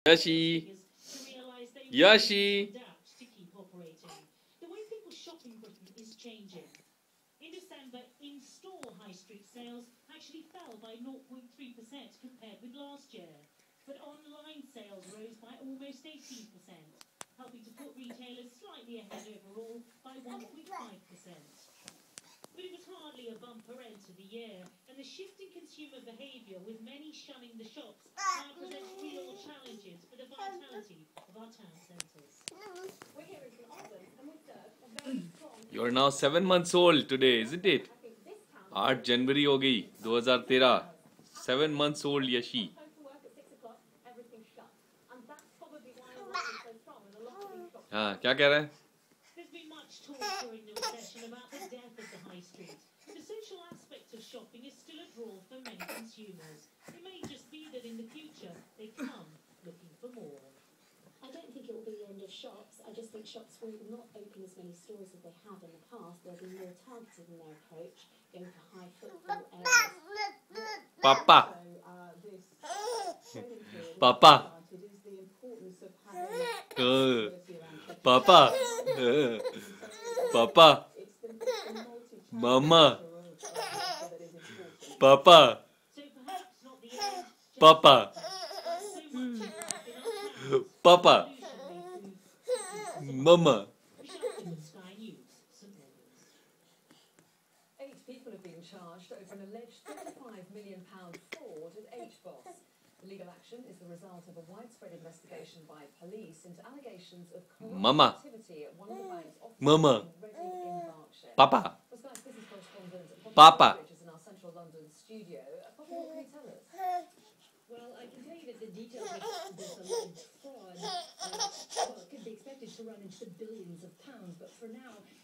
Yashi, Yashi. The way people shop in Britain is changing. In December, in-store high street sales actually fell by 0.3% compared with last year. But online sales rose by almost 18%, helping to put retailers slightly ahead overall by 1.5%. But it was hardly a bumper end to the year, and the shift in consumer behaviour, with many shunning the shops, now presents real challenges for the vitality of our town centres. We're here in St Albans, and we serve a very strong... You are now 7 months old today, isn't it? 8 जनवरी हो गई 2013. 7 months old Yashi. हाँ क्या कह रहा है? There's been much talk during the recession about the death of the high street. The social aspect of shopping is still a draw for many consumers. It may just be that in the future they come looking for more. I don't think it will be the end of shops. I just think shops will not open as many stores as they have in the past. They'll be more targeted in their approach, going for high footfall areas. Papa. Papa. Papa. Papa. Mama. Papa. Papa. Papa. Mama. 8 people have been charged over an alleged £35 million fraud at HBOS. The legal action is the result of a widespread investigation by police into allegations of corrupt activity at one of the bank's offices Mama. in Reading in Berkshire. Papa. For Sky's business correspondent, Papa. which is in our central London studio. Papa, what can you tell us? Well, I can tell you that the details of this alleged fraud, well, could be expected to run into billions of pounds, but for now,